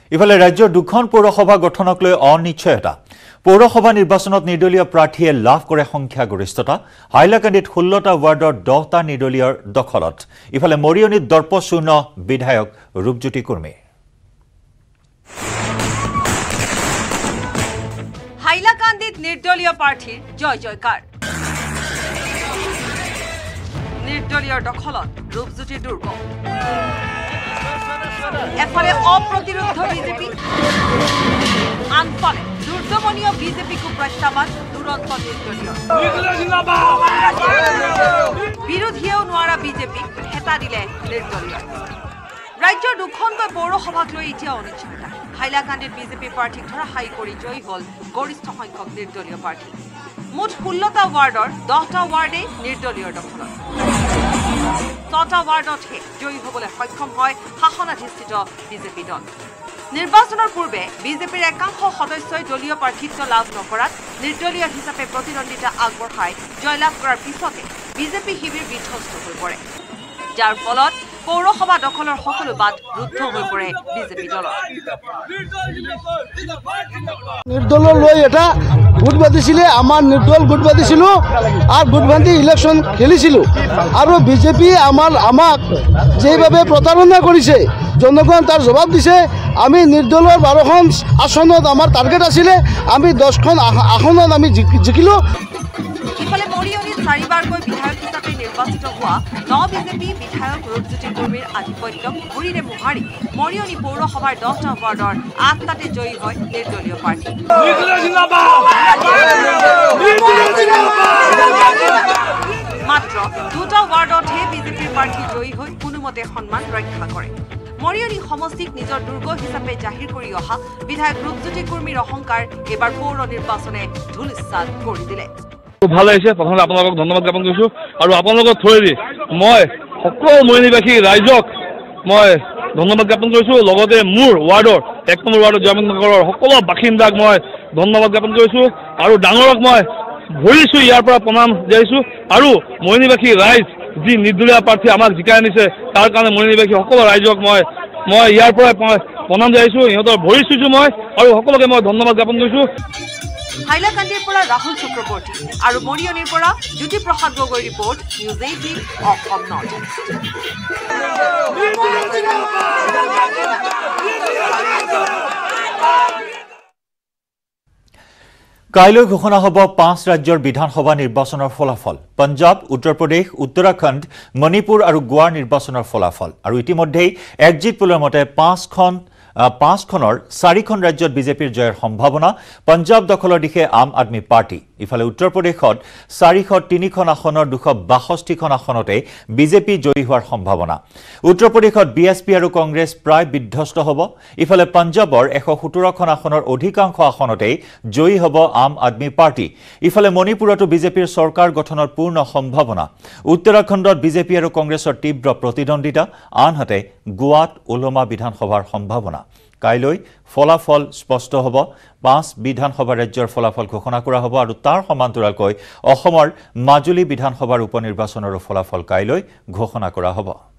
ইফালে ৰাজ্যৰ দুখন পৌৰসভা গঠনক লৈ অনিশ্চয়তা পৌৰসভা নিৰ্বাচনত নিৰ্দলীয় প্ৰাৰ্থীয়ে লাভ কৰে সংখ্যাগৰিষ্ঠতা হাইলাকান্দিত 16টা ৱাৰ্ডৰ 10টা নিৰ্দলীয়ৰ দখলত ইফালে মৰিয়নিত দৰ্পশূন্য বিধায়ক ৰূপজ্যোতি কুৰ্মী হাইলাকান্দিত নিৰ্দলীয় প্ৰাৰ্থীৰ জয় জয়কাৰ নিৰ্দলীয়ৰ দখলত ৰূপজ্যোতি দুৰ্গ এফালে অপ্ৰতিৰোধ বিজেপি আনফালে দুৰ্দমনীয় বিজেপিকো প্ৰত্যাহ্বান দুৰন্ত নিৰ্দলীয় বিৰোধীয়েও নোৱাৰা বিজেপিক হেতা দিলে নিৰ্দলীয় ৰাজ্যৰ দুখনকৈ পৌৰসভাক লৈ এতিয়া অনিশ্চয়তা হাইলাকান্দিত বিজেপি প্ৰাৰ্থীক ধৰাশায়ী কৰি জয়ী হ'ল গৰিষ্ঠ সংখ্যক নিৰ্দলীয় প্ৰাৰ্থী মুঠ 16টা ৱাৰ্ডৰ 10টা ৱাৰ্ডে নিৰ্দলীয়ৰ দখলত 6টা ৱাৰ্ডতহে জয়ী হ'বলৈ সক্ষম হয় শাসনাধিষ্ঠিত বিজেপি দল নিৰ্বাচনৰ পূৰ্বে বিজেপিৰ একাংশ সদস্যই দলীয় প্ৰাৰ্থিত্ব লাভ নকৰাত নিৰ্দলীয় হিচাপে প্ৰতিদ্বন্দ্বিতা আগবঢ়াই জয়লাভ কৰাৰ পিছতে বিজেপি শিবিৰ বিধ্বস্ত হৈ পৰে যাৰ ফলত পৌৰসভা দখলৰ সকলো বাট ৰুদ্ধ হৈ পৰে বিজেপি দলৰ নিৰ্দলৰ লৈ এটা গোট বান্ধিছিলে আমাৰ নিৰ্দল গোট বান্ধিছিলোঁ আৰু গোট বান্ধি ইলেকশ্যন খেলিছিলোঁ আৰু বিজেপি আমাক যেইভাৱে প্ৰতাৰণা কৰিছে জনগণ তাৰ জবাব দিছে আমি নিৰ্দলৰ 12খন আসনত আমাৰ টাৰ্গেট আছিলে আমি 10খন আসনত আমি জিকিলোঁ ইফালে মৰিয়নিত 4বাৰকৈ বিধায়ক হিচাপে নিৰ্বাচিত হোৱা বিজেপি বিধায়ক ৰূপজ্যোতি কুৰ্মীৰ আধিপত্যক ভৰিৰে মোহাৰি মৰিয়নি পৌৰসভাৰ 10টা ৱাৰ্ডৰ 8টাতে জয়ী হয় নিৰ্দলীয় প্ৰাৰ্থী মাত্ৰ 2টা ৱাৰ্ডতহে বিজেপিৰ প্ৰাৰ্থী জয়ী হৈ কোনোমতে সন্মান ৰক্ষা কৰে মৰিয়নি সমষ্টিক নিজৰ দুৰ্গ হিচাপে জাহিৰ কৰি অহা বিধায়ক ৰূপজ্যোতি কুৰ্মীৰ অহংকাৰ এবাৰ পৌৰ নিৰ্বাচনে ধুলিসাৎ কৰি দিলে ভাল লাগিছে প্ৰথমে আপোনালোকক ধন্যবাদ জ্ঞাপন কৰিছোঁ আৰু আপোনালোকৰ থৈদি মই সকলো মৰিয়নিবাসী ৰাইজক মই ধন্যবাদ জ্ঞাপন কৰিছোঁ লগতে মোৰ ৱাৰ্ডৰ 1 নম্বৰ ৱাৰ্ডৰ জয়মনগৰৰ সকলো বাসিন্দাক মই ধন্যবাদ জ্ঞাপন কৰিছোঁ আৰু ডাঙৰক মই ভৰিছোঁ ইয়াৰ পৰা প্ৰণাম জনাইছোঁ আৰু মৰিয়নিবাসী ৰাইজ যি নিৰ্দলীয় প্ৰাৰ্থী আমাক জিকাই আনিছে তাৰ কাৰণে মৰিয়নিবাসী সকলো ৰাইজক মই ইয়াৰ পৰা প্ৰণাম জনাইছোঁ ইহঁতৰ ভৰি চুইছোঁ মই আৰু সকলোকে মই ধন্যবাদ জ্ঞাপন কৰিছোঁ হাইলাকান্দিৰ পৰা ৰাহুল চক্ৰৱৰ্তী আৰু মৰিয়নিৰ পৰা Jyoti Prasad Gogoi report news 18 Assam north east কাইলৈ ঘোষণা হ'ব 5 ৰাজ্যৰ বিধানসভা নিৰ্বাচনৰ ফলাফল পঞ্জাব উত্তৰ প্ৰদেশ উত্তৰাখণ্ড মণিপুৰ আৰু গোৱাৰ নিৰ্বাচনৰ ফলাফল আৰু ইতিমধ্যেই এক্সিট পোলৰ মতে 5খনৰ 4খন ৰাজ্যত বিজেপিৰ জয়ৰ সম্ভাৱনা পঞ্জাব দখলৰ দিশে আম আদমি পাৰ্টি ইফালে উত্তৰ প্ৰদেশত 403খন আসনৰ 262খন আসনতে বিজেপি জয়ী হোৱাৰ সম্ভাৱনা উত্তৰ প্ৰদেশত বিএছপি আৰু কংগ্ৰেছ প্ৰায় বিধ্বস্ত হ'ব ইফালে পঞ্জাবৰ 117খন আসনৰ অধিকাংশ আসনতে জয়ী হ'ব আম আদমি পাৰ্টি ইফালে মণিপুৰতো বিজেপিৰ চৰকাৰ গঠনৰ পূৰ্ণ সম্ভাৱনা উত্তৰাখণ্ডত বিজেপি আৰু কংগ্ৰেছৰ তীব্ৰ প্ৰতিদ্বন্দ্বিতা আনহাতে গোৱাত ওলমা বিধানসভাৰ সম্ভাৱনা কাইলৈ ফলাফল স্পষ্ট হ'ব 5 বিধানসভা ৰাজ্যৰ ফলাফল ঘোষণা কৰা হ'ব আৰু তাৰ সমান্তৰালকৈ অসমৰ মাজুলী বিধানসভাৰ উপনিৰ্বাচনৰ ফলাফল কাইলৈ ঘোষণা কৰা হ'ব